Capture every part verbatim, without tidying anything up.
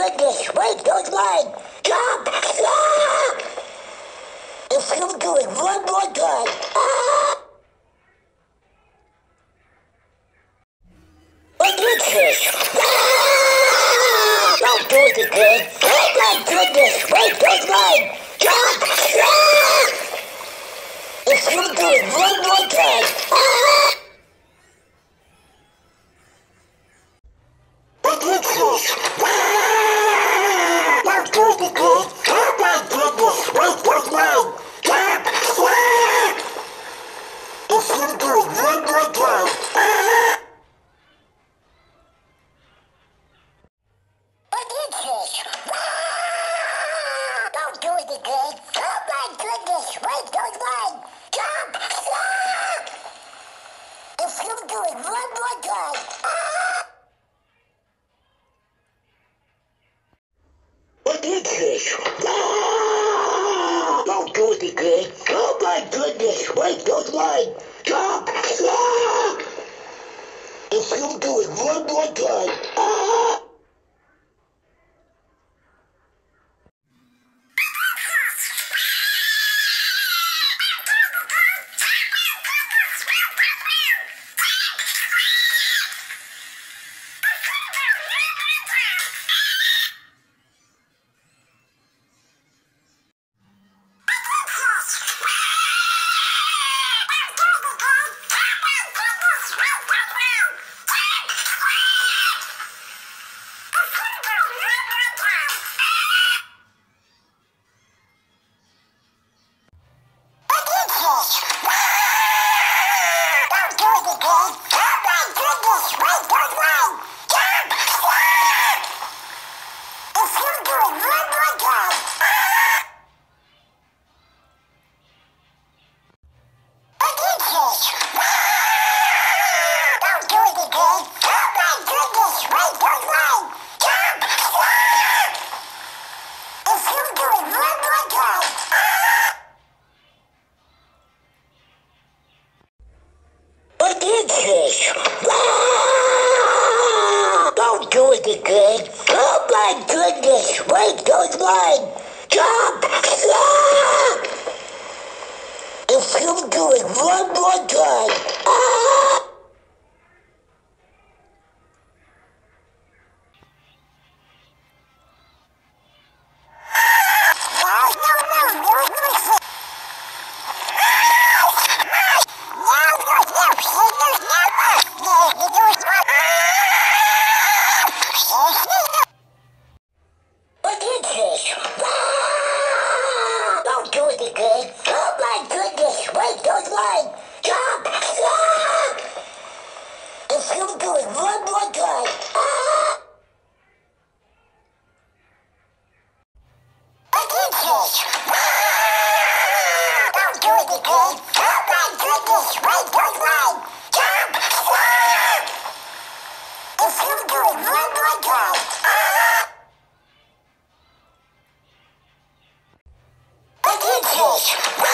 goodness, wait, don't line. Jump! Ah! If you do it one more time. Ah! What is this? Ah! Don't do it again. Oh my goodness, wait, don't line. Jump! Ah! If you do it one more time. Ah! What is this? Ah! Don't do it again. Oh my goodness, wait, don't line. Jump! Ah! If you do it one more time. Ah! What is this? Ah! Don't do it again. Oh my goodness, wait, don't line. Jump! Ah! If you do it one more time. Ah! What is this? Ah! Don't do it again. Oh my goodness, wait, don't line. Jump! Ah! If you do it one more time. Ah! What is this? Ah! Don't do it again. Oh my goodness, wait, don't line. Jump! Ah! If you do it one more time. Ah! What is this? Ah! Don't do it again. Oh my goodness, wait, don't line. Jump! Ah! If you do it one more time. Ah! What is this? Ah! Don't do it again. Oh my goodness, wait, don't line. Jump! Ah! If you do it one more time. Ah! What is this?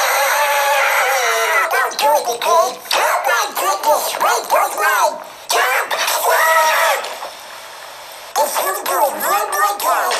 Ah! Don't do it again. Oh my goodness, wait, don't line. Jump! Ah! If you do it one more time.